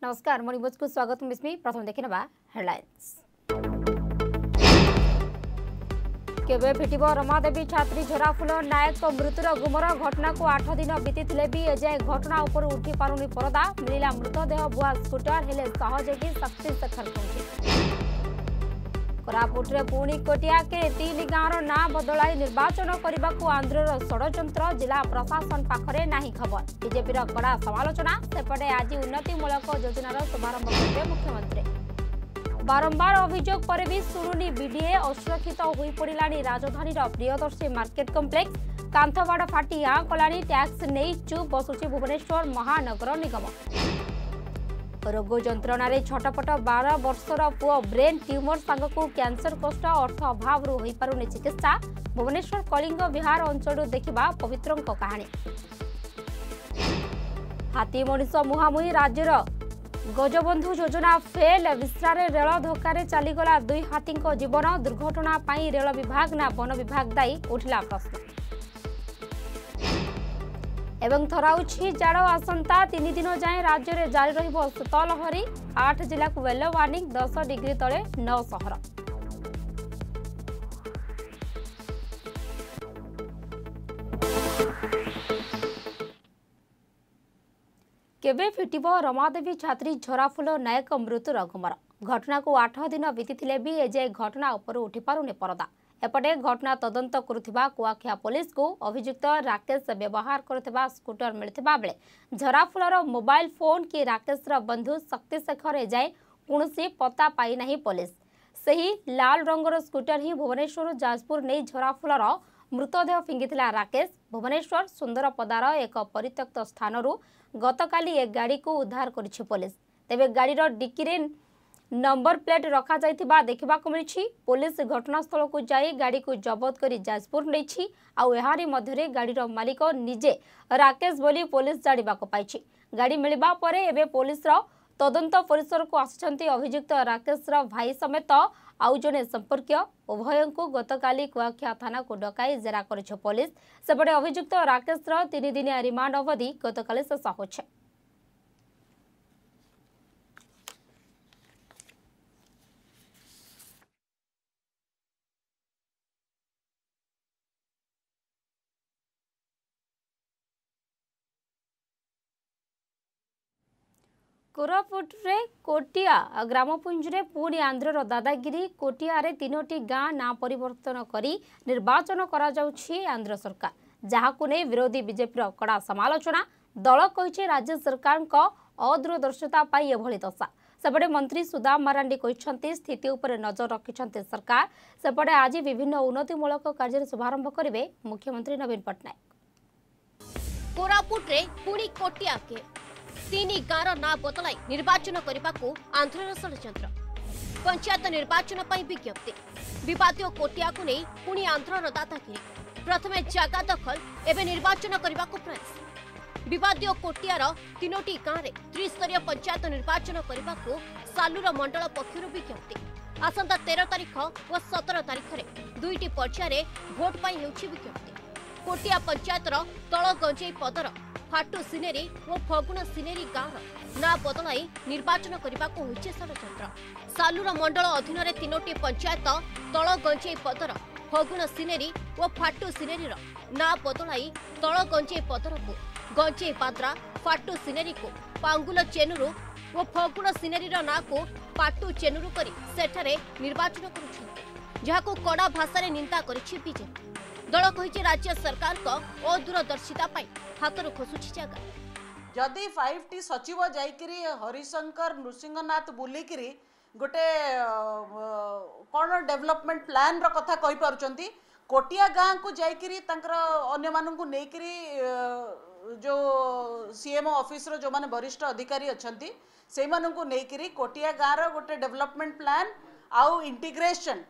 नमस्कार morning news को स्वागत। मिस्मी प्रथम देखिनबा हेडलाइंस। केबे फिटिब रमादेवी छात्री झराफुल नायक मृत्युर गुमर घटना को 8 दिन बीती भी एजाए घटना उपर उठी पारुनी परदा। मिला मृतदेह बुआ स्कूटर हेले सहयोगी शक्ति शेखर पहुंची। कोरापुटे पुणी कोटिया के 3 गाँवर ना बदलाई निर्वाचन करने को आंध्रर षड्यंत्र। जिला प्रशासन पाखरे नाही खबर। बीजेपी कड़ा समालोचना। सेपटे आज उन्नतिमूलक योजनार शुभारंभ करेंगे मुख्यमंत्री। बारंबार अभियोग पर भी शुणुनी बीडीए। असुरक्षित हो पड़ानी राजधानी प्रियदर्शी मार्केट कम्प्लेक्स। कांथबाड़ फाटी आँ कलानी। टैक्स नहीं चुप बसुची भुवनेश्वर महानगर निगम। रोग जंत्रणा छटपट 12 वर्षर पुओ ब्रेन ट्यूमर सांगकू कैंसर कष्ट। अर्थ अभाव हो पारुनी चिकित्सा। भुवनेश्वर कलिंग विहार अंचल देखा पवित्रों कहानी। हाथी मनीष मुहांमुही राज्यर गजबंधु योजना फेल। विश्रारे रेल धक्का चलीगला 2 हाथी जीवन। दुर्घटना पाई रेल विभाग ना वन विभाग दायी उठिला प्रश्न। एवं थराउछि जाड़। आसंता 3 दिन जाए राज्य में जारी रहिबो शीतलहरी। 8 जिला को येलो वार्निंग। 10 डिग्री तले 9 सहर। केबे फिटिब रमादेवी छात्री झराफुल नायक मृत्युर गुमर घटना को 8 दिन बीती भी एजाए घटना उपर उठी पारुनी परदा। एपटे घटना तदंत करुथिबा कुआखिया पुलिस को अभियुक्त राकेश व्यवहार करुथिबा स्कूटर मिलथिबा बेले झराफुलर मोबाइल फोन की राकेशर बंधु शक्ति शेखर एजाए कौनसी पता पाई नहीं पुलिस। सही लाल रंगर स्कूटर ही भुवनेश्वर जाजपुर नहीं झराफुलर मृतदेह फिंगिथिला राकेश। भुवनेश्वर सुंदरपदार एक परित्यक्त स्थानरू गतकाली एक गाड़ी को उद्धार करिछि पुलिस। तेबे गाड़ीर डिक्कीरे नंबर प्लेट रखा जाइथिबा देखिबाकु मिलिछि। पुलिस घटनास्थल को जाई गाड़ी को जबत करी जाजपुर नेछि। आउ एहारी मध्यरे गाड़ीर मालिक निजे राकेश बोली पुलिस जानिबाकु पाइछि। गाड़ी मिलिबा परे एबे पुलिसर तदंत परिसर को आसिछन्ति अभियुक्त राकेशर भाई समेत आउ जने संपर्कीय। उभयों को गतकाली कुआखिया थाना को डकाई जेरा करिछ पुलिस। सेपटे अभियुक्त राकेशर 3 दिनिया रिमांड अवधि गतकाली शेष होछि। कोरापुटे कोटिया ग्रामपुंजे पुणी आंध्रर दादागिरी। कोटिया 3टी गाँ ना परिवर्तन करी निर्वाचन करा जाउछि आंध्र सरकार, जहाकु नै विरोधी बीजेपी कड़ा समालोचना। दल कहिछि राज्य सरकार अदूरदर्शिता पाई एभली दशा। सेपटे मंत्री सुदाम मारांडी कहिसंति स्थिति उपर नजर रखिछंति सरकार। सेपटे आज विभिन्न उन्नतिमूलक कार्य शुभारंभ करिवे मुख्यमंत्री नवीन पट्टनायक। कोरापुटे पुणी कोटिया के 3 गाँवर ना बदलाई निर्वाचन करने को आंध्रर षड्यंत्र। पंचायत निर्वाचन पर विज्ञप्ति। विवादीय कोटिया को नहीं पुणी आंध्रर दादागिरी। प्रथमे जगह दखल एवं निर्वाचन करने को प्रयास। विवादीय कोटियार 3टी गाँव में त्रिस्तरीय पंचायत निर्वाचन करने को सालुर मंडल पक्षर विज्ञप्ति। आसंता 13 तारीख और 17 तारीख में 2टी पर्याय भोट पाई हेउछि विज्ञप्ति। कोटिया पंचायतर तल गंजेई पदर फाटू सिनेरी और फगुण सिनेरी गाँव ना बदलाई निर्वाचन करने को होइछि षड्यंत्र। सालुर मंडल अधीन 3टी पंचायत तल गंजेई पदर फगुण सिनेरी और फाटू सिनेरीर ना बदलाई तल गंजेई पदर को गंजेई पाद्रा, फाटू सिनेरी को पांगुल चेनुरु और फगुण सिनेरीर ना को पाटू चेनुरु करी सेठारे निर्वाचन करुछन्ति, जहाको कड़ा भाषा निंदा करिछि बीजेपी। दल कहिछि राज्य सरकार को अदूरदर्शिता पाई हाथरू खसुछि जगह। जदि 5टी सचिव जाइकरी हरिशंकर नृसिंहनाथ बुलिकरी गोटे कौन डेवलपमेंट प्लान रो कथा कहि पारुचंती। कोटिया गाँ को जाइकरी तंकर अन्य माननकु नेकरी जो सीएमओ ऑफिस रो जो माने वरिष्ठ अधिकारी अछंती से माननकु नेकरी कोटिया गाँ रो गोटे डेवलपमेंट प्लान आउ इंटीग्रेशन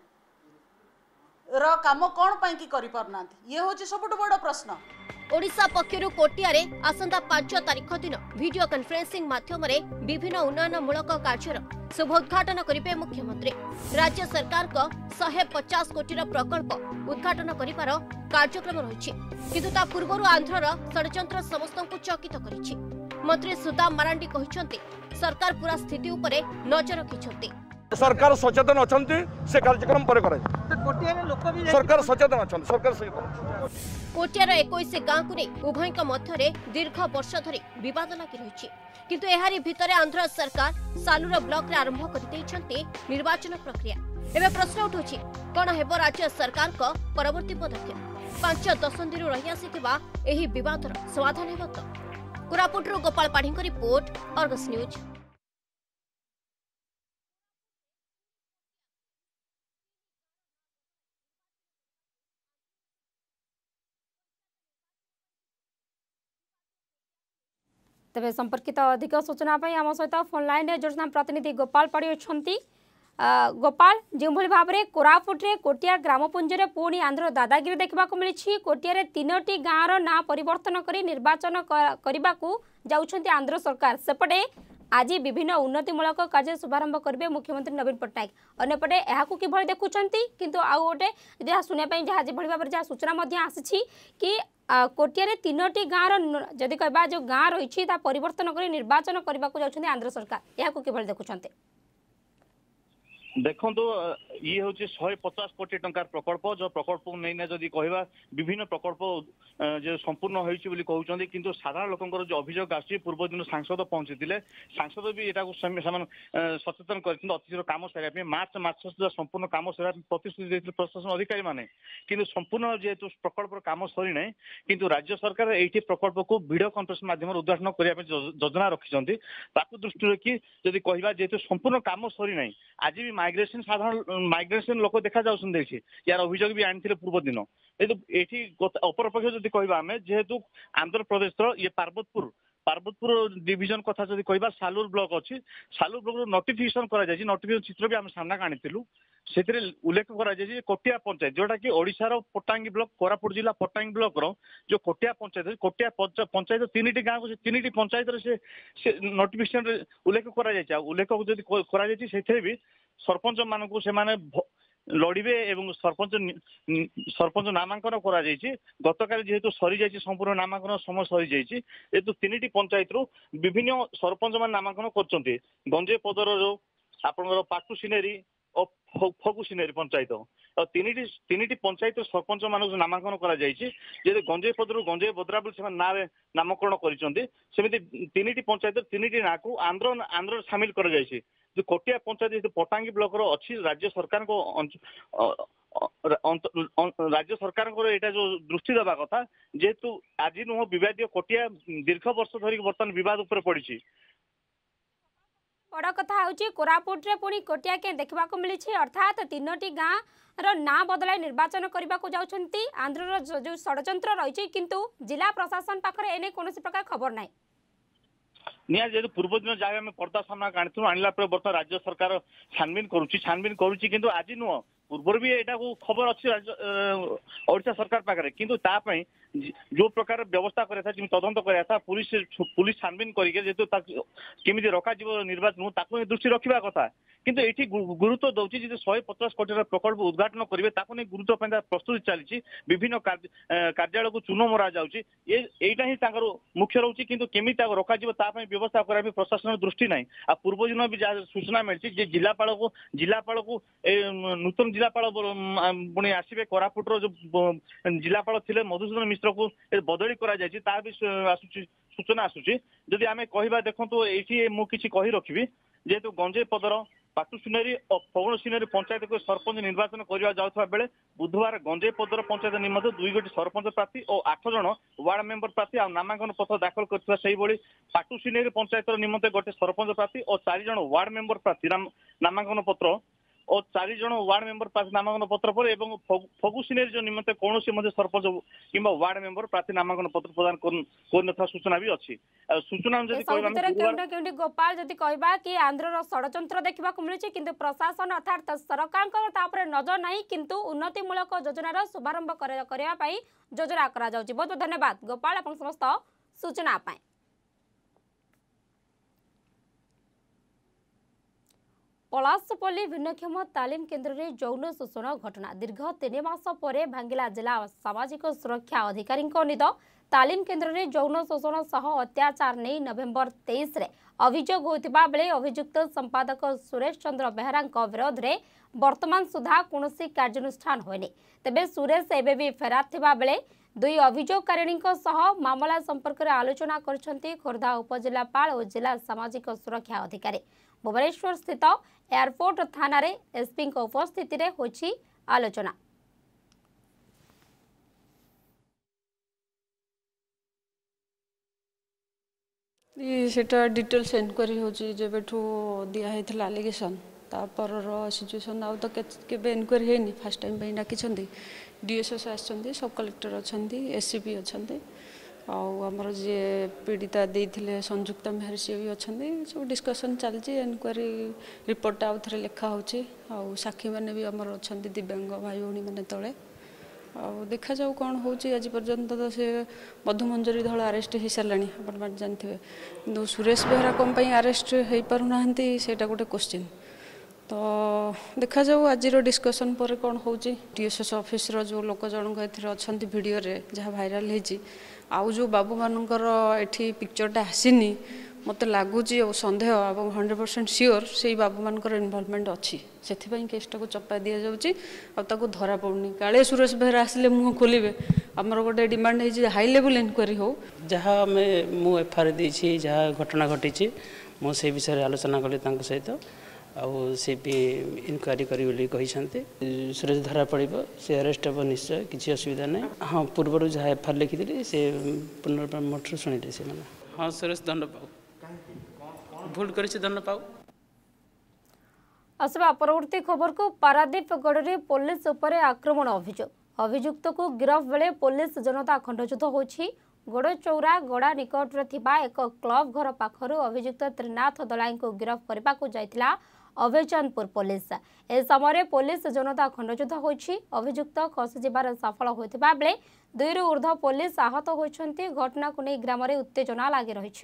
रो काम कोन पई की करि पारनांती, ये होची सबटु बड़ प्रश्न। ओडिशा पक्षरु कोटिया रे आसंता 5 तारीख दिन वीडियो कॉन्फ्रेंसिंग माध्यम रे विभिन्न उन्नयनमूलक कार्यर शुभ उद्घाटन करिवे मुख्यमंत्री। राज्य सरकार को 150 कोटीर प्रकल्प उद्घाटन करिवार कार्यक्रम रहिछि, किंतु ता पूर्वरु आंध्रर षड्यंत्र समस्तଙ୍କୁ चकित करिछि। मंत्री सुदाम मारांडी कहते सरकार पूरा स्थिति उपरे नजर रखिछन्ति। सरकार सचेतन अछंती से कार्यक्रम पर करे सरकार सचेतन अछंती सरकार सचेतन। कोटियार 21 गाँ को नहीं उभय मध्य दीर्घ वर्ष धरी बद लगी रही किंतु एहारी भितर आंध्र सरकार सालुर ब्लॉक रे आरंभ कर निर्वाचन प्रक्रिया। एवं प्रश्न उठुछि कौन हेब राज्य सरकार को परवर्ती पदक्षेप 5 दशंधि रही आसीथिबा एही विवादर समाधान हेब तो। कोरापुटरू Gopal Padhi report, Argus news. तेज संपर्कित अधिक सूचना आम सहित फोन लाइन जोजना प्रतिनिधि गोपाल पाड़ी अच्छा। गोपाल जो भाव में कोरापुटे कोटिया ग्रामपुंजरे पुणी आंध्र दादागिरी देखा मिली कोटिया 3टी गाँवर ना परिवर्तन कर निर्वाचन करने को जाउछंती आंध्र सरकार सेपटे आज विभिन्न उन्नतिमूलक कार्य शुभारंभ करेंगे मुख्यमंत्री नवीन पट्टनायक अंपटे यहाँ कि देखुंट किंतु आउ गोटे जहाँ शुणापी जहाँ जो भाव में जहाँ सूचना आसी कि कोटिया 3टी गाँवर जदि कह जो गाँ रही परिवर्तन कर निर्वाचन करने को जाउछंती आंध्र सरकार यहाँ कि देखुंट। देखो ये हूँ 150 कोटी टंकार प्रकल्प जो प्रकल्प नहीं जदि कहवा विभिन्न प्रकल्प जो संपूर्ण होती किंतु साधारण लोकंर जो अभियोग आसी पूर्व दिन सांसद पहुंची सांसद भी यहाँ सचेतन कर अतिशीघ्र कम सारे मार्च मास सुधा संपूर्ण कम सारा प्रतिश्रुति देते प्रशासन अधिकारी मैंने किंतु संपूर्ण जेहेतु प्रकल्प कम सरी ना किंतु राज्य सरकार ये प्रकल्प को वीडियो कॉन्फ्रेंस माध्यम उद्घाटन करने योजना रखिंट दृष्टि रखी जदि कहवा जेहेतु संपूर्ण कम सरी ना आज भी माइग्रेशन साधारण माइग्रेशन लोक देखा जाऊँगी यार अभियोग भी आनी पूर्व दिन ये अपरपक्ष जब कहवा आम जेहेतु आंध्र प्रदेश ये पार्वतपुर डिविजन कथा जब कहवा सालुर ब्लॉक अच्छी सालुर ब्लॉक नोटिफिकेशन नोटिफिकेशन चित्र भी आम सामना आनी से उल्लेख कर कोटिया पंचायत जोटा कि ओडिशार पट्टांगी ब्लॉक कोरापुट जिला पट्टांगी ब्लॉक जो कोटिया पंचायत 3टी गाँव को 3टी पंचायत से नोटिफिकेशन उल्लेख कर भी सरपंच मानक से लड़े एवं सरपंच नामांकन गतकाल जेहेतु सरी जाइए संपूर्ण नामांकन समय सरी जाइए जेहेतु 3टी पंचायत रु विभिन्न सरपंच मान नामांकन कर गंजे पदर जो आपंकर पाटू सिनेरी और फगु सिनेरी पंचायत 3टी पंचायत सरपंच मानक नामांकन कर गंजे पदर गंजे बद्रा बोली ना नामकरण करमती 3टी पंचायत 3टी ना को आंध्र सामिल कर जो कोटिया पंचायत पटांगी ब्लॉक अच्छी राज्य सरकार को राज्य सरकार को यहाँ जो दृष्टि देवा कथा जेहेतु आज नुह विवाद कोटिया दीर्घ वर्ष धरिक बर्तमान बद उपर पड़ी बड़ कथा हूँ कोरापुटे पुणी कोटिया के देखा मिली अर्थात 3टी गाँव ना बदलाई निर्वाचन करने को जाउछंती आंध्र जो षड्यंत्र रही किंतु जिला प्रशासन पाखे एने कौन प्रकार खबर ना निया जेहेतु पूर्व दिन जहाँ आम पर्दा सामना आनी आनला बर्तमान राज्य सरकार छानबीन करुच्ची किंतु आज नुह पूर्व भी यहाँ खबर अच्छी ओडिशा सरकार पाखे किंतु तापाई जो प्रकार व्यवस्था कराया तदंत कराया पुलिस छानबीन करके केमी रखा निर्वाचन दृष्टि रखा कथा किंतु ये गुरुत्व दौर 150 कोटी प्रकल्प उद्घाटन करेंगे गुरुत्व प्रस्तुति चली विभिन्न कार्यालय को चून मरा जाटा ही मुख्य रोचे किंतु केमी रखा व्यवस्था कराया प्रशासन दृष्टि ना आ पूर्व दिन भी जहाँ सूचना मिली जिलापाल को नूतन जिलापाल पुणी आसवे कोरापुटर जो जिलापाल थे मधुसूदन मिश्र को बदली करा भी सूचना आसूची जदि आम कहवा देखो ये मुझे कही रखी जेहेतु गंजे पदर पाटू सिनेरी और फगुण सिनेरी पंचायत को सरपंच निर्वाचन करने जाऊा बेले बुधवार गंजे पदर पंचायत निमंत्रण 2 गोटी सरपंच प्रार्थी और 8 जन वार्ड मेंबर प्रार्थी और नामांकन पत्र दाखल कर पाटू सिनेरी पंचायत निमंत्रण गोटे सरपंच प्रार्थी और 4 जन वार्ड मेंबर प्रार्थी नामांकन पत्र और 4 जन वार्ड मेंबर प्रार्थी नामांकन पत्र पर एवं फगु सिनेरी जो निमंत्रण कौन सरपंच कि वार्ड मेंबर प्रार्थी नामांकन पत्र प्रदान कर सूचना भी अच्छी सूचना गोपाल जदि कहबा कि आंध्र षड्यंत्र देखा मिली किंतु प्रशासन अर्थात सरकार नजर नहीं किंतु उन्नतिमूलक योजनार शुभारंभ करने योजना करा बहुत बहुत धन्यवाद गोपाल आप समस्त सूचना। पलासपल्ली भिन्नक्षम तालीम केन्द्र में यौन शोषण घटना दीर्घ 3 मास पर भांगिला जिला सामाजिक सुरक्षा अधिकारी निद तालीम केन्द्र में यौन शोषण सह अत्याचार नहीं नवेम्बर 23 रे अभियोग होता बेले अभियुक्त संपादक सुरेश चंद्र बेहरा विरोध में वर्तमान सुधा कौनसी कार्यानुष्ठान होनी। तेबे सुरेश एबे भी फेरार थिबा बेले दुई अभियोगकारिणी मामला संपर्क में आलोचना करछंती खोर्धा उपजिलापाल और जिला सामाजिक सुरक्षा अधिकारी। भुवनेश्वर स्थित एयरपोर्ट थाना रे एसपी उपस्थिति रे होछि आलोचना। सेटा डिटेल्स एनक्वारी होची जेबेठू दिया हेथला एलिगेशन तापर सिचुएशन आउ तो केबे एनक्वारी हेनी फर्स्ट टाइम पे डाकिछंती डीएसएस आछंती सब कलेक्टर अछंती एससीपी अछंती आउ हमर जे पीड़िता देइथिले संयुक्ता मेहर से भी अछंती सब डिस्कशन चलची एनक्वारी रिपोर्ट आउ थरे लेखा होची आउ साक्षी माने भी हमर अछंती दिव्यांग भाई भणी माने तळे आउ देखा जाऊ कौन होची आज पर्यंत तो से मधुमंजरी धळ अरेस्ट हे सरलानी अपन बात जानथिबे किंतु सुरेश बेहरा कम पई अरेस्ट हे पारु नाहंती सेटा गोटे क्वेश्चन तो देखा जाऊ आज डिस्कशन पर कौन होची डीएसएस ऑफिस रो जो लोक जनक एथरे अछंती वीडियो रे जहा वायरल हेची आउ जो बाबू मानकर एठी पिक्चरटा आसीनी मत लगुच सन्देह और 100% सियोर से बाबू मानकर इनवॉल्वमेंट अच्छी से केसटा को चपा दि जाऊँ धरा पड़नी काले सुरेश बेहरा आसिले मुह खोलिबे आमर गोटे डिमांड है हाई लेवल इनक्वारी हो जहाँ मु एफआईआर देछि जहाँ घटना घटी मुझे विषय आलोचना कली सहित आउ सी भी इनक्वारी करी सुरेश धरा पड़ो से अरेस्ट हे निश्चय किसी असुविधा ना हाँ पूर्व जहाँ एफआईआर लिखी से पुनर्मोटर शुणिले से मैंने हाँ सुरेश दंड पाऊ भूल कर दंड पाऊ। आसवा परवर्ती खबर को पारादीप गढ़ पुलिस उपर आक्रमण अभियुक्त को गिरफ बेले पुलिस जनता खंडयुद्ध होछि। गड़चौरा गड़ा निकट एक क्लब घर पाखर अभियुक्त त्रिनाथ दलाई को गिरफ करने को जाइथिला अभयचंदपुर पुलिस। ए समय पुलिस जनता खंडयुद्ध होछि। अभियुक्त खसी जिबार सफल होइतिबा बेले दुईरु ऊर्ध्व पुलिस आहत होइछन्ति। घटना को नहीं ग्राम में उत्तेजना लागि रहिछि।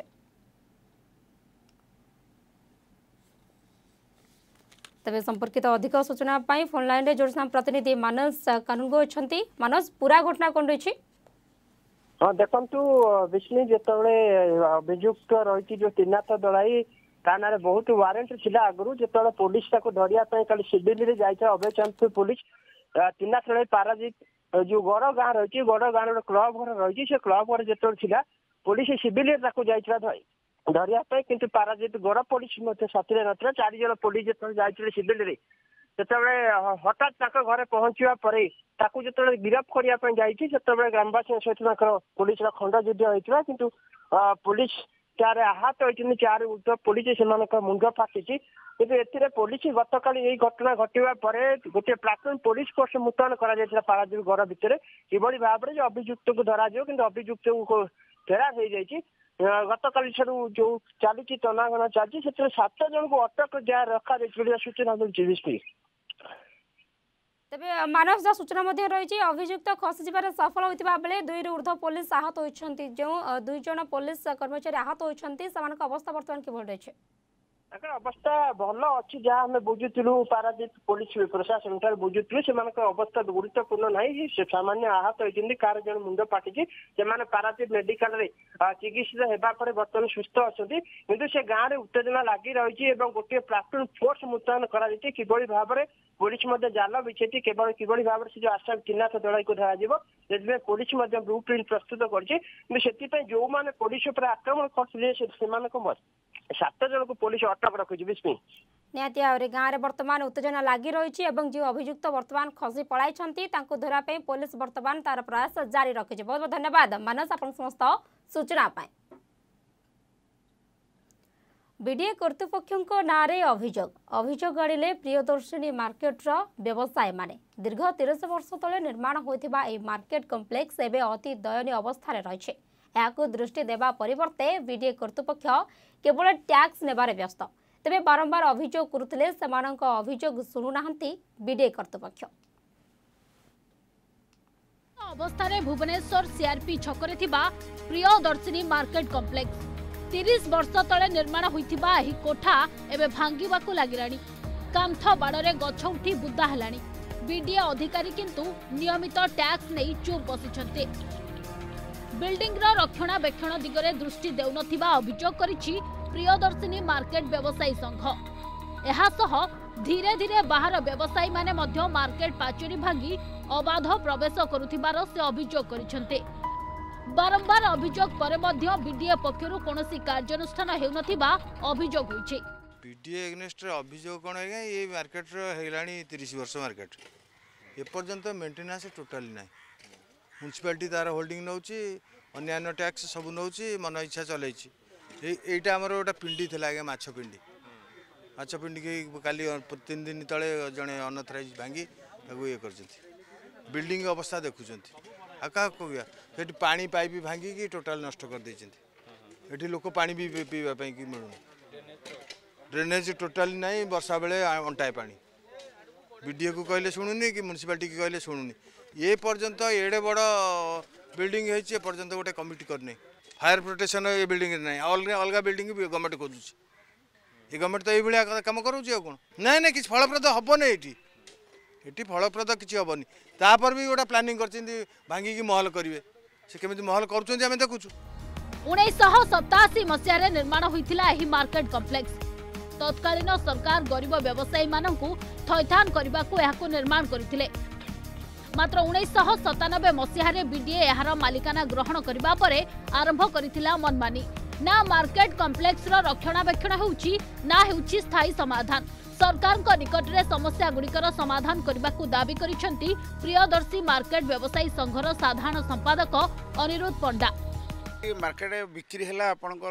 तबे संपर्कित अधिक सूचना पाई फोन लाइन रे जोड़साम प्रतिनिधि मानस कानुगो अछंती। मानस पूरा घटना कोन रहिछि? हाँ देखंतु विष्णु जेतबे अभियुक्त रहिछि जो त्रिनाथ दलाई थाना बहुत वारंट थिला आगरु जेतबे पुलिस ताको धरिया पय काली सिविल रे जाइछ अभयचंदपुर पुलिस त्रिनाथ दलाई पारादीप जो गड़ गाँ रहिछि गड़ गाँ रो क्लब घर रहिछि से क्लब घर जेतबे थिला पुलिस सिविल रे ताको जाइछला धरिया पे किंतु पारादीप गड़ पुलिस मते साथी नथरा 4 जण पुलिस जेतबे जाइछले सिविल रे जेतबे हठात ताको घरे पहुंचिया परे ताकू जेतबे गिरफ करिया पे जाइछि जेतबे ग्रामवासी सहित पुलिस रा खंड युद्ध होइतला किंतु पुलिस चार आहत होइछनि 4 ऊर्ध्व पुलिस सेमानक मुंड फाटिछि किंतु एथिरे पुलिस गतकाली एई घटना घटिवा परे गोटे प्लाटून पुलिस फोर्स मुतयन करा जायतिला पारादीप गड़ भितरे किबळी भाबरे जो अभियुक्त को धरा जो किंतु अभियुक्त को फेरार हो जाइछि। गतकाली जो चली तनाघना चलती से 7 जन को अटक रखा सूचना मिली। तेबे मानव जा सूचना मध्य रही अभियुक्त खसी जिबार सफल होइतिबा बेले दुईरु ऊर्ध्व पुलिस आहत होइछन्ति। जो 2 जन पुलिस कर्मचारी आहत होइछन्ति सेमानक अवस्था वर्तमान किभल रहिছে? अवस्था भल अच्छी जहाँ आम बुझुलु पारादीप पुलिस प्रशासन ठार बुझुलु से अवस्था गुरुत्वपूर्ण ना सामान्य आहत होती कार जन मुंड फाटी से पारादीप मेडिकल रे चिकित्सित होगापर बर्तमान सुस्थ अच्छा किंतु से गाँव में उत्तेजना लगी रही गोटे प्लाटून फोर्स मुतयन कर भाव में पुलिस जाल बिछेती केवल किभली भाव से जो आशा त्रिनाथ दलाई को धर पुलिस ब्लू प्रिंट प्रस्तुत कर जो मैंने पुलिस आक्रमण करते 7 जन को पुलिस अटक रखी विष्णु निहाती भाव गाँव में बर्तमान उत्तेजना लगी रही जो अभियुक्त बर्तमान खसी पलाई धरा पुलिस बर्तमान तार प्रयास जारी रखी। बहुत बहुत धन्यवाद मानस आप समस्त सूचना पाए। बीडीए कर्तृपक्षों नाँ अभियोग आनिले प्रियदर्शिनी मार्केटर व्यवसायी माने। दीर्घ 30 वर्ष तले निर्माण होइथिबा ए मार्केट कम्प्लेक्स एबे अति दयनीय अवस्था रही। यहाँ दृष्टि देवा परिवर्ते बीडीए कर्तृपक्ष केवल टैक्स नेबारे व्यस्त। तेबे बारंबार अभियोग करुथिले सेमानक अभियोग सुनुनाहांती बीडीए कर्तृपक्ष। अवस्था रे भुवनेश्वर सीआरपी छकरे थिबा प्रियदर्शिनी मार्केट कम्प्लेक्स 30 वर्ष तले निर्माण होइथिबा एही कोठा एबे भांगीबाकू लागिलानी। कांथ बाड़रे गछ उठी बुदा हेलानी। बीडीए अधिकारी किंतु नियमित टैक्स नहीं चुप बसिछन्ते। बिल्डिंग रक्षणाबेक्षण दिगरे दृष्टि देउनथिबा अभियोग करिछि प्रियदर्शिनी मार्केट व्यवसायी संघ। एहासह धीरे धीरे बाहर व्यवसायी माने मध्य मार्केट पाचेरी भांगी अबाध प्रवेश करुथिबार से अभियोग करिसेंते। बारंबार अभियोग परे मध्य बीडीए पक्षरु कोनोसी कार्यानुष्ठान हेउनथिबा अभियोग होइछि। बीडीए एग्नेस्ट अभियोग कोन है ये मार्केट हेलानी 30 वर्ष मार्केट ए पर्यंत मेंटेनेंस टोटली ना म्युनिसिपालिटी तार होल्डिंग नौची अन्य टैक्स सब नौची मन इच्छा चलैछि। एटा हमर गोटा पिंडी थिला आगे माछ पिंडी के काली 3 दिन तले जने अनथराइज भांगी ताको ये करछथि बिल्डिंग अवस्था देखुछथि आ का को गया सेठी पानी पाइप भांगी की टोटल नष्ट कर दैछथि। एठी लोक पानी भी पीवा पई की मिलुनी ड्रेनेज टोटली नहीं वर्षा बेले अंटाए पानी बीडीए को कहले शुणुनी कि म्युनिसिपालिटी को कहले शुणुनी ये पर्यंत एडे बड़ बिल्डिंग है पर्यंत गोटे कमिटी करने फायर प्रोटेक्शन ये बिल्डिंग नहीं अलग बिल्डिंग भी गवर्नमेंट खोजुची ये गवर्नमेंट तो ये कम करुँच कौन ना ना कि फलप्रद हेनी ये फलप्रद किसी हेनी तापर भी गोटे प्लानिंग कर भांगिकी महल करेंगे से केमी महल करें देखुचु। 1987 मसीह निर्माण होता मार्केट कम्प्लेक्स तत्कालीन सरकार गरीब व्यवसायी मानू थैथान करने को निर्माण करते। मात्र 1997 मसीह बीडीए यार मालिकाना ग्रहण करबा परे आरंभ करथिला मनमानी। ना मार्केट कम्प्लेक्स रक्षणाबेक्षण होउची ना होउची स्थायी समाधान। सरकार को निकट रे समस्या गुड़िकर समाधान करने को दाबी करिसेंती प्रियदर्शी मार्केट व्यवसायी संघर साधारण संपादक अनिरुद्ध पंडा। मार्केट बिक्री है आपंकर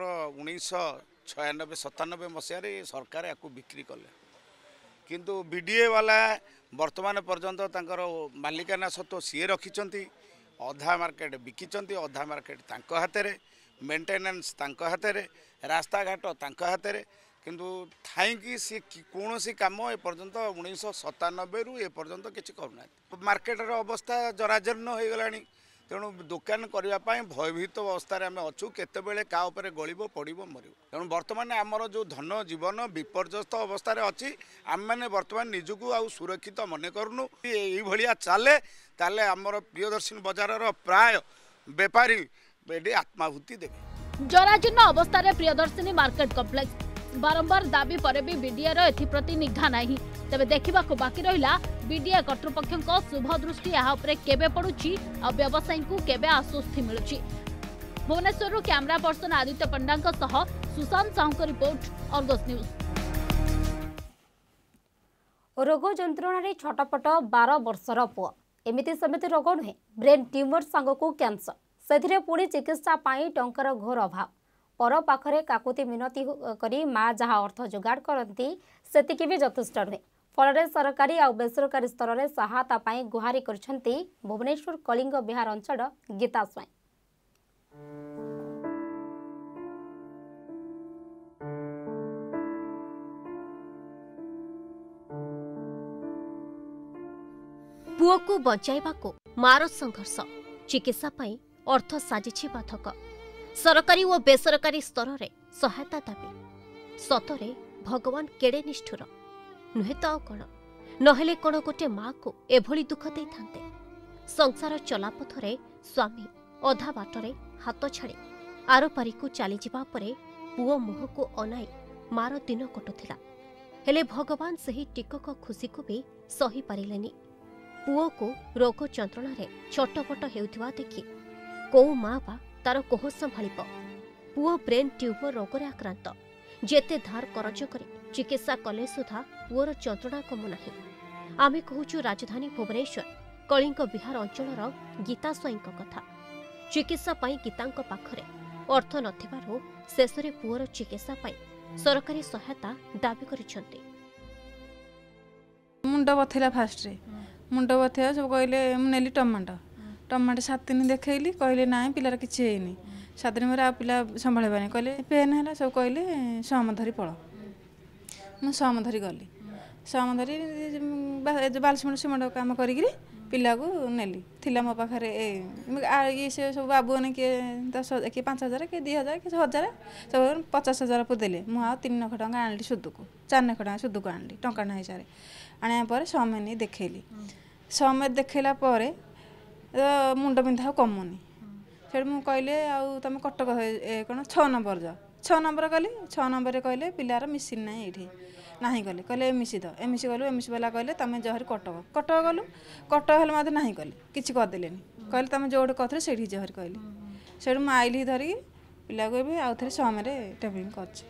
1996-97 मसीह सरकार या बिक्री कले किंतु बीडीए वाला वर्तमान पर्यंत तांकर मालिकाना सत्व सी रखिंट अधा मार्केट बिकिंट अधा मार्केट तांको हाथ मेंटेनेंस तांको हाथ रास्ता घाट तांको हाथ किंतु थाई सी कौन सी कम एपर्यंत 1997 रु एपर्यंत किसी करूना मार्केटर अवस्था जराजीर्ण हो गला तेणु दुकान करने भयभीत अवस्था आम अच्छू केतबेले का उपरे गलिबो पड़िबो मरिबो तेणु वर्तमान आमर जो धन जीवन विपर्यस्त अवस्था अच्छी आम मैंने वर्तमान निजको आ सुरक्षित मन करूँ ये चले ताले आमर प्रियदर्शिनी बजार प्राय बेपारी आत्माहुति देवे। जराजीर्ण अवस्था प्रियदर्शिनी मार्केट कम्प्लेक्स बारंबार दाबी पर भी बीडीए एप्रति निघा नहीं। तेबे देखा बाकी रहा बीडीए कर्तृपक्षों शुभ दृष्टि यहाँ केबे पड़ुची आ व्यवसायी को केबे आश्वस्ति मिलुची। Bhubaneswar camera person Aditya Panda Sushant Sahu report Argus news. रोग जंत्रण छटपट 12 वर्षर पुआ एमिति समिति रोग नुहे ब्रेन ट्यूमर सांगकू कैंसर से पुणी चिकित्सा पाई टंकार घोर अभाव पर पाखरे काकुति मिनती करी माँ जहाँ अर्थ जोगाड़ करती सेतिकी भी यथेष्ट नुहे फल सरकारी और बेसरकारी स्तर में सहायता पाई गुहारी करछंती भुवनेश्वर कलिंग विहार अंचल गीता स्वाई। पुओ को बचाइबा को मार संघर्ष चिकित्सा पाई अर्थ साजिछि बाधक सरकारी और बेसरकारी स्तर में सहायता दाबी सतरे भगवान केड़े निष्ठुर नुहे तो कौन नहेले कौन गोटे माँ को एभली दुख दे थांते संसार चलापथरे स्वामी अधा बाटरे हाथ छाड़ी आरपारी को चली जावा परे पुओ मुह को अनाई मार दिन कटुला हेले भगवान सही टिकक खुशी को भी सही पारिलेनी पुओ को रोग जंत्रण छटपट हेउथिबा देखि को माँ बा तार कोह संभाळिब पुओ ब्रेन ट्यूमर रोग आक्रांत जेते धार करज करी चिकित्सा कले सुधा पुओर जंत्रणा कमु नाही। आमे कहूचु राजधानी भुवनेश्वर कलिंग विहार अंचलर गीता स्वाईं कथा चिकित्सा पाई गीतांक पाखरे अर्थ नथिबारु शेषरे पुओर चिकित्सा पाई सरकारी सहायता दाबी करिसेंती। मुंड बथेला फास्ट रे मुंड बथेला सब कहले नेली टमाटो 7 दिन देखैली कहले ना पिलार किछि हेनी 7 दिन मेरा पिला संभाळबानी कहले पेन है सब कहले समधरी पड़ मु समधरी गली समधरी बालसिमण सिमण काम करी पिला को नेली थिला मो पाखरे ये से सब बाबू ने के 10,000 के 5,000 के 2,000 के 1,000 सब 50,000 को देले मु आ 3 लाख टका आनली सुद को 4 लाख टका सुद को आनली टंका ना हिसाब आने पर समय देखैली समय देखैला पर मुंड बिंधा कमुनी से मुझे कहले आउ तुम कटक कौन 6 नंबर जा 6 नंबर गली 6 नंबर कहले पिलार मिसिन ना ये ना कहले कहले एमसी द एमसी गलु एमसी वाला कहले तुम जहरी कटक कटक गलु कटक हेल्ले मत ना कहले किसी करदे कहले तुम जो कहते से जहरी कहले से आइली धरिकी पिला को भी आउ थे समय टेबलिंग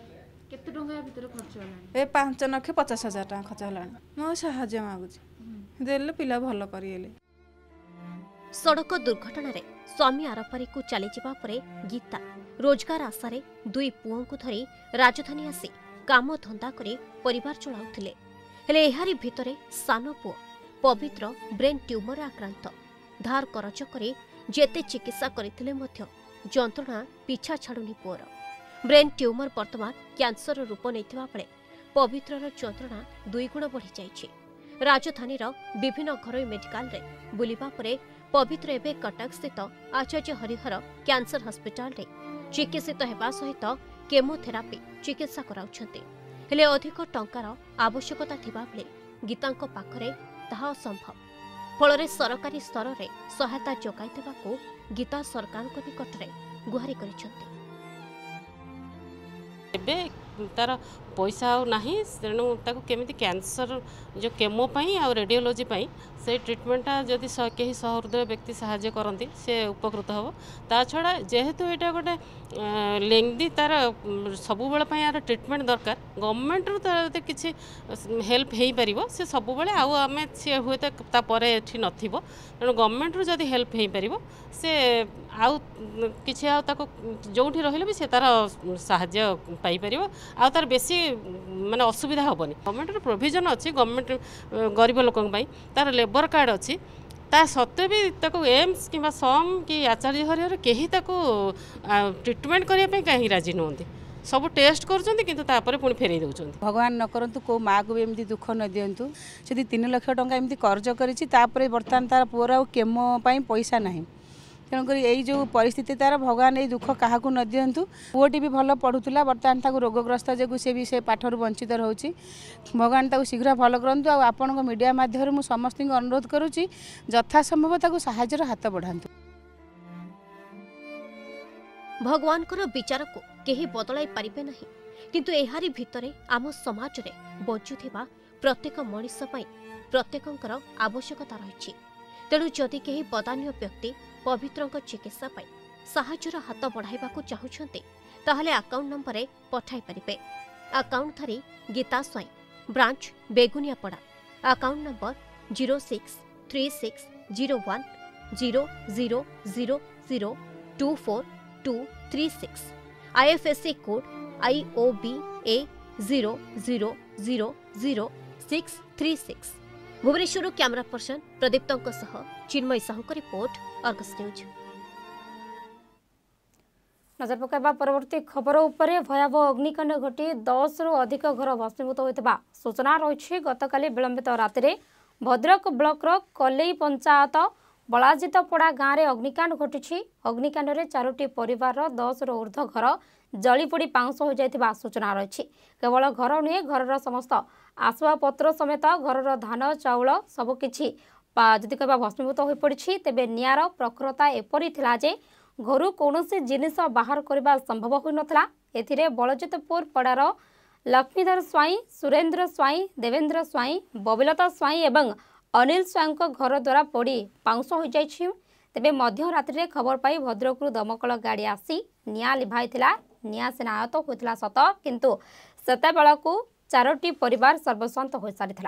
कर 5,50,000 टका खर्च है मो साहाଯ୍ୟ मागुची देले पिला भल करिएले। सड़क दुर्घटना रे स्वामी आरपारी को चली जावा परे गीता रोजगार आशारे दुई पुओं को धरी राजधानी आसी काम धंदा करे परिवार चलाउथिले हेले एहारी भितरे सान पुओ पवित्र ब्रेन ट्यूमर आक्रांत धार करज करे जेते चिकित्सा करथिले मध्य जंत्रणा पिछा छाड़ुनी पुओर ब्रेन ट्यूमर वर्तमान कैंसर रूप नैथिबा बेले पवित्रर जंत्रणा 2 गुण बढ़ी जाइछि। राजधानी विभिन्न घरोई मेडिकल रे बुलिबा परे पवित्र एवं कटक स्थित आचार्य हरिहर कैंसर हॉस्पिटल रे चिकित्सित हेबा सहित केमोथेरापी चिकित्सा कराउछन्ते हेले अधिक टंकार आवश्यकता थिबा बेले गीतांको पाखरे ताहा असंभव फल सरकारी स्तर में सहायता जोगाई देबाकू गीता सरकार निकटरे गुहारी करिसन्ते। एबे तार पैसा नहीं तेणु केमी कैंसर जो केमो आ रेडियोलोजी से ट्रिटमेंटा जदि कहीं सहृदय व्यक्ति साहाय्य करती से उपकृत हम ता छड़ा जेहेतु यहाँ गोटे लेंदी तार सब यार ट्रिटमेंट दरकार गवर्नमेंट रू तार किसी हेल्प हो पार से सब आम सी हुए तो ये नथिबो तेणु गवर्नमेंट रू जदि हेल्प हो पार से आउ किसी जो रही भी से तार साहाय्य पाई पार आ तार बेसी माने असुविधा हेनी गवर्नमेंट प्रोविजन अच्छी गवर्नमेंट गरीब लोकों तार लेबर कार्ड अच्छी ता सत्वे भी ताको एम्स कि सम कि आचार्य हरिहर कहीं ट्रिटमेंट करने कहीं राजी नुहति सब टेस्ट कर पुणी फेरई दौरान भगवान न करंतु को माँ को भी एमती दुख न दिंतु से 3 लाख टंका एमती कर्ज कर बर्तमान तार पुअर आ केमो पैसा ना तेणुक यही जो परिस्थिति तार भगवान ये दुख क्या न दिंतु पुओटी भी भल पढ़ुला बर्तमान ताक रोगग्रस्त जो सी भी से पाठर वंचित रोचे भगवान ताक शीघ्र भल करंतु आपण मीडिया माध्यम समस्त अनुरोध करुच्ची यथासंभव ताक साहाय्यर हाथ बढ़ातु। भगवान विचार को केही बदलाई पारिबे नहीं किंतु एहारी भितरे आम समाज रे बंचुथिबा प्रत्येक मनीष पई प्रत्येकंकर आवश्यकता रही तेणु जदि केही बदान्य व्यक्ति पवित्रंक चिकित्सा पाई साहाय्यर हाथ बढ़ाइबाकू चाहुछन्ते ताहले अकाउंट नंबर पठाई परिबे। अकाउंट धारी Gita Swain branch Beguniapada account number 0636010000242236 IFSC code IOBA 0000636। Bhubaneswar camera person प्रदीप्तों सह चिन्मय साहू का रिपोर्ट अर्गस न्यूज। नजर पकाइबा परवर्ती खबर उपरे भयावह अग्निकांड घटी 10 रु अधिक घर भस्मीभूत होता सूचना रही। गतकाली विलंबित राति भद्रक ब्लॉक कलेई पंचायत बलाजितपड़ा गाँव में अग्निकांड घटी। अग्निकांड में 4टी परिवार 10 रु ऊर्ध्व घर जलीपोड़ी पाउंस हो जाइथिबा सूचना रही। केवल घर नुहे घर समस्त आसबाबपत्र समेत घर धान चाउल सबकिछि जदि कह भस्मीभूत हो पड़ी तेबे निआर प्रखरता एपरी थिला जे घर कौनसी जिनिस बाहर करने संभव हो नथिला। एथिरे बलजितपुर पड़ार लक्ष्मीधर स्वाई सुरेन्द्र स्वाई देवेंद्र स्वाई बबिलता स्वाई एवं अनिल स्वाई घर द्वारा पड़ी पाउंस हो जाइछि। तेबे मध्य रात्रि खबर पाई भद्रकरू दमकल गाड़ी आसी निआं लिभाइथिला। निआं सेना आयत होइथिला सत किंतु सेतेबेळकू 4टी परिवार सर्वशांत हो सारिथिला।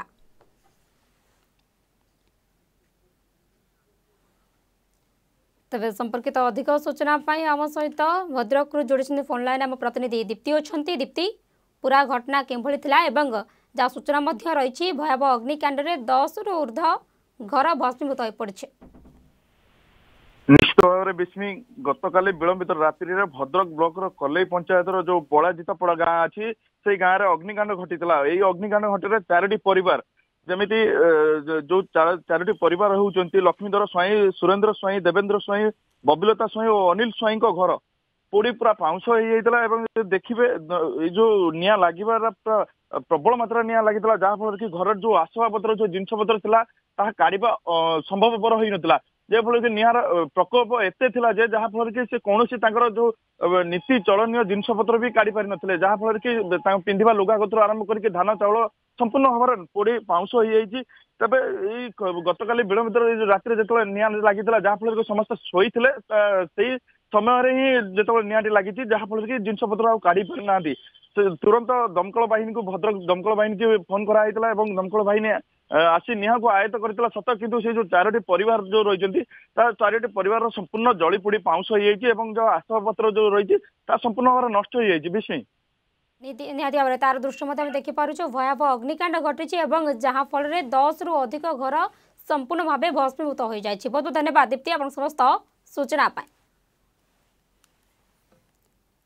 तेज संपर्कित अधिक सूचना आम सहित भद्रक जोड़ी फोन लाइन आम प्रतिनिधि दीप्ति अच्छा। दीप्ति पूरा घटना किभली जहाँ सूचना रही भयावह अग्निकांड में 10 रु ऊर्ध्व घर भस्मीभूत हो पड़ी। निश्चित भाव में विस्मी गतकाली विलंबित रात्रि भद्रक ब्लॉक कलेई पंचायत जो बलाजितपड़ा गाँ अच्छी से गाँव में अग्निकांड घटी। यही अग्निकांड घटी 4टी परिवार जमीती जो 4टी परिवार होती लक्ष्मीधर स्वाई सुरेन्द्र स्वाई देवेंद्र स्वाई बबिलता स्वाई और अनिल स्वाई घर पोड़ी पूरा पाउंस हो देखिए जो निआं लगिबार प्रबल मात्रा निआं लगी जहाँफल कि घर जो आसबाबपत्र जो जिनपतर था काढ़ा संभवपर हो नाला जेफल कि निहार प्रकोप एते थिला जे जहा फल कि से कोनोसी तांकर जो नीति चलनीय जिनस पत्र भी काढ़ी पारि नथिले जहा फल कि पिंधिबा लुगा गतर आरंभ करके धान चाउल संपूर्ण भाव पोड़ी पाउंस हो जाइए तबे गतकाली विलंबित राति जो निआ लगी जहा फल समस्त शोईथिले से समय ही जो निआटी लगी जहा फल कि जिनस पत्र काढ़ी पारि ना तुरंत दमकल बाहिनी को भद्रक दमकल बाहिनी की फोन कराइला दमकल बाहिनी आसी निहा को आयत्त करथिला सत किंतु से जो 4टी परिवार जो रही 4टी परिवार संपूर्ण जड़ी पोड़ी पाउंस हो जाइए जो आसपत्र जो रही संपूर्ण भाव नष्ट हो जाइए विष्णु निहाती भाव तार दृश्य आम देखिपुर भयावह अग्निकांड घटी जहाँ फल 10 रु अधिक घर संपूर्ण भाव भस्मीभूत हो जाए। बहुत बहुत धन्यवाद दीप्ति आप समस्त सूचना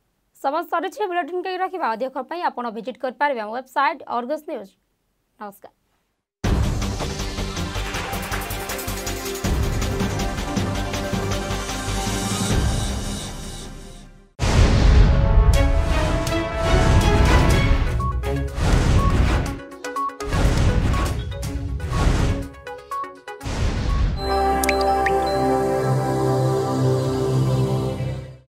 समस्त बुलेटिन कहीं रखा अधिक खबर आप विजिट कर पारे वेबसाइट अर्गस न्यूज। नमस्कार।